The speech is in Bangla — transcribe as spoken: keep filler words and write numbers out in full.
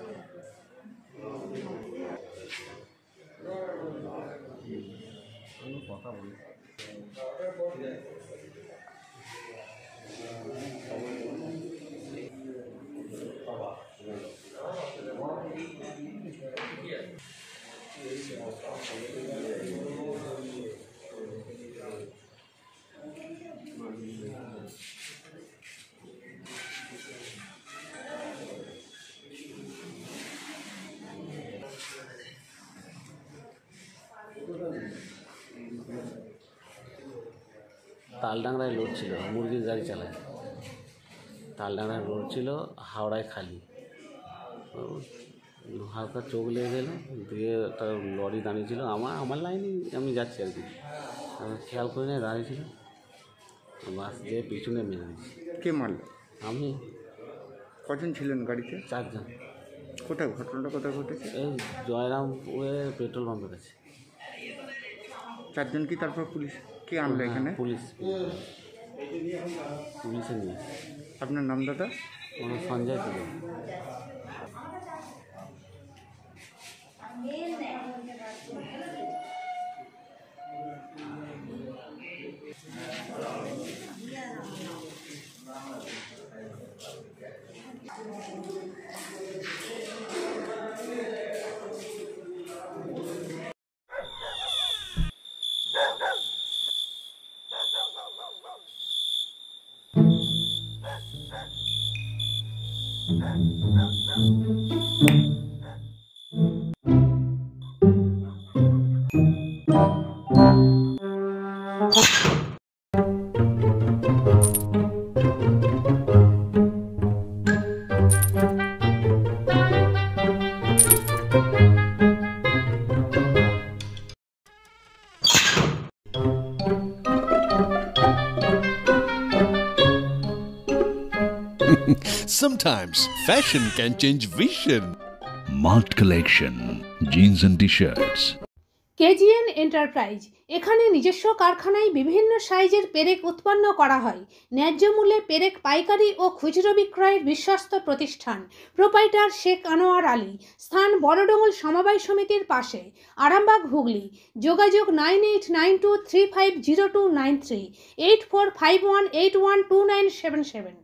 কথা বলি তালডাংরায় লোড ছিল, মুরগির গাড়ি চালায়। তালডাংরায় লোড ছিল, হাওড়ায় খালি। হালকা চোখ লেগে গেল, দিয়ে তার লরি দাঁড়িয়েছিল আমার আমার লাইনে আমি যাচ্ছি আর কি, খেয়াল করে নিয়ে দাঁড়িয়েছিল, বাস দিয়ে পিছনে মেরে দিচ্ছি। কে মারল? আমি। কজন ছিলেন গাড়িতে? চারজন। কোথায় ঘটনাটা কোথায় ঘটেছে? এই জয়রামপুরের পেট্রোল পাম্পের কাছে। চারজন কি তারপর পুলিশ কে আনলো এখানে? পুলিশ পুলিশে নিয়ে। আপনার নাম দাদা? আমার সঞ্জয় ছিল। Sometimes fashion can change vision. Malt Collection, jeans and t-shirts. KGN enterprise, এখানে নিজস্ব কারখানায় বিভিন্ন সাইজের পেরেক উৎপন্ন করা হয়। ন্যায্য মূল্যে পেরেক পাইকারি ও খুচরো বিক্রয়ের বিশ্বস্ত প্রতিষ্ঠান। প্রোপাইটার শেখ আনোয়ার আলী। স্থান বড়ডোঙ্গল সমবায় সমিতির পাশে, আরামবাগ, হুগলি। যোগাযোগ nine eight nine two three five zero two nine three, eight four five one eight one two nine seven seven.